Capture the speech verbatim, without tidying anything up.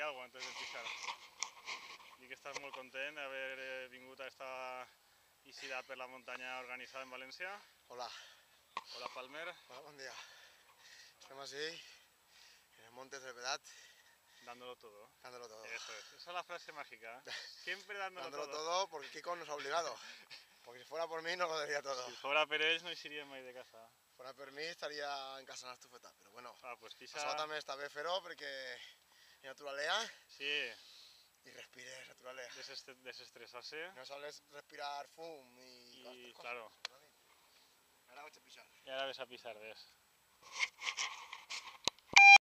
alguna cosa antes de pisar. I que estàs molt content d'haver vingut a esta eixida per la muntanya organizada en València. Hola. Hola, Palmer. Hola, buen día. Estamos así, en el monte Cervedat. Dándolo todo. Dándolo todo. Eso es. Esa es la frase mágica. Siempre dándolo, dándolo todo. todo porque Kiko nos ha obligado. Porque si fuera por mí no lo daría todo. Si fuera per ells no iríem mai de casa. Si fuera per mí estaría en casa en l'estufeta, però bueno. Ah, pues pisa... Això també està bé fer-ho perquè hi ha naturalea. Sí. Y respires naturalea. Desest desestressar-se. No sols respirar fum i, y cosas. Claro. Ara vaig a pisar. I ara ves a pisar, ves.